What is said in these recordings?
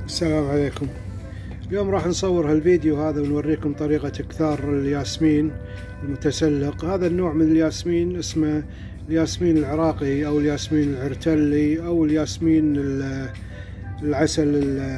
السلام عليكم. اليوم راح نصور هالفيديو هذا ونوريكم طريقة إكثار الياسمين المتسلق. هذا النوع من الياسمين اسمه الياسمين العراقي أو الياسمين العرتلي أو الياسمين العسل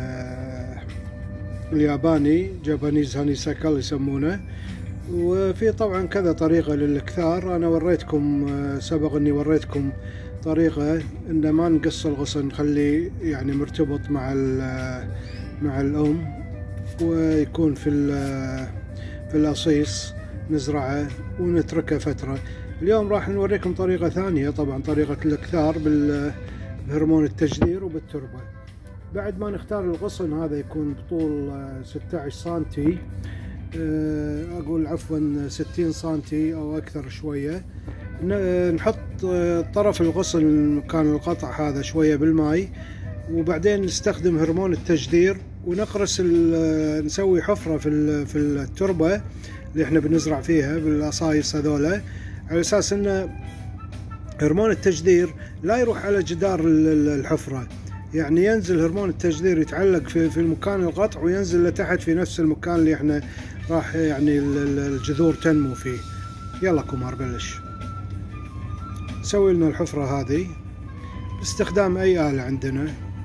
الياباني، جابانيز هانيساكل يسمونه. وفي طبعا كذا طريقة للإكثار. أنا وريتكم سبق إني وريتكم طريقة إن ما نقص الغصن، نخليه يعني مرتبط مع الأم ويكون في الأصيص، نزرعه ونتركه فترة. اليوم راح نوريكم طريقة ثانية، طبعا طريقة الإكثار بهرمون التجذير وبالتربة. بعد ما نختار الغصن هذا يكون بطول 16 سنتي، أقول عفوا 60 سنتي أو أكثر شوية. نحط طرف الغصن مكان القطع هذا شوية بالماء، وبعدين نستخدم هرمون التجذير ونقرص نسوي حفرة في التربة اللي احنا بنزرع فيها بالأصايص هذولا، على أساس أن هرمون التجذير لا يروح على جدار الحفرة، يعني ينزل هرمون التجذير يتعلق في المكان القطع وينزل لتحت في نفس المكان اللي احنا راح يعني الجذور تنمو فيه. يلا كمار بلش. نسوي لنا الحفرة هذه باستخدام أي آلة عندنا.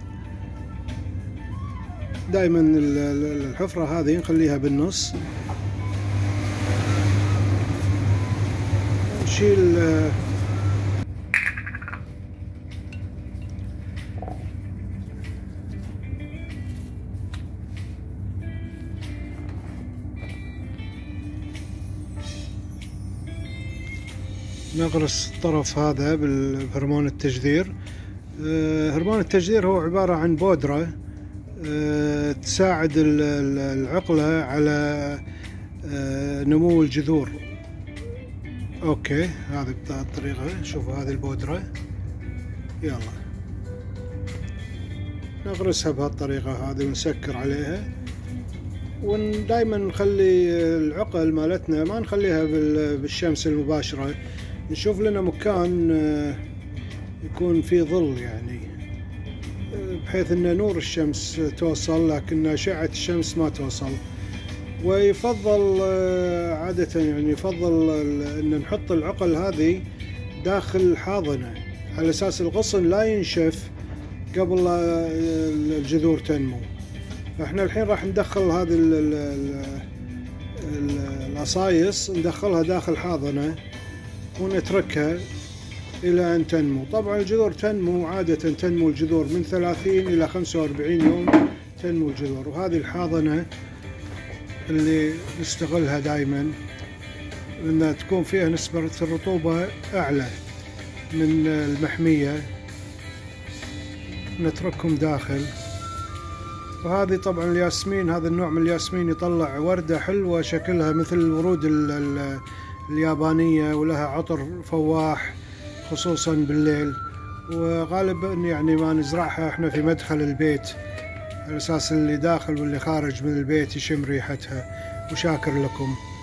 دائما الحفرة هذه نخليها بالنص، نشيل نغرس الطرف هذا بهرمون التجذير. هرمون التجذير هو عبارة عن بودرة تساعد العقلة على نمو الجذور. اوكي، هذه الطريقة. شوفوا هذه البودرة، يلا نغرسها بهالطريقة هذه ونسكر عليها، ودايما نخلي العقل مالتنا ما نخليها بالشمس المباشرة، نشوف لنا مكان يكون فيه ظل، يعني بحيث ان نور الشمس توصل لكن أشعة الشمس ما توصل. ويفضل عادة يعني يفضل ان نحط العقل هذه داخل حاضنة على اساس الغصن لا ينشف قبل الجذور تنمو. فاحنا الحين راح ندخل هذه الأصايص ندخلها داخل حاضنة ونتركها إلى أن تنمو. طبعا الجذور تنمو عادة تنمو الجذور من 30 إلى 45 يوم تنمو الجذور. وهذه الحاضنة اللي نستغلها دائما أنها تكون فيها نسبة الرطوبة أعلى من المحمية، نتركهم داخل. وهذه طبعا الياسمين، هذا النوع من الياسمين يطلع وردة حلوة شكلها مثل الورود اليابانية، ولها عطر فواح خصوصا بالليل. وغالبا يعني ما نزرعها احنا في مدخل البيت على اساس اللي داخل واللي خارج من البيت يشم ريحتها. وشاكر لكم.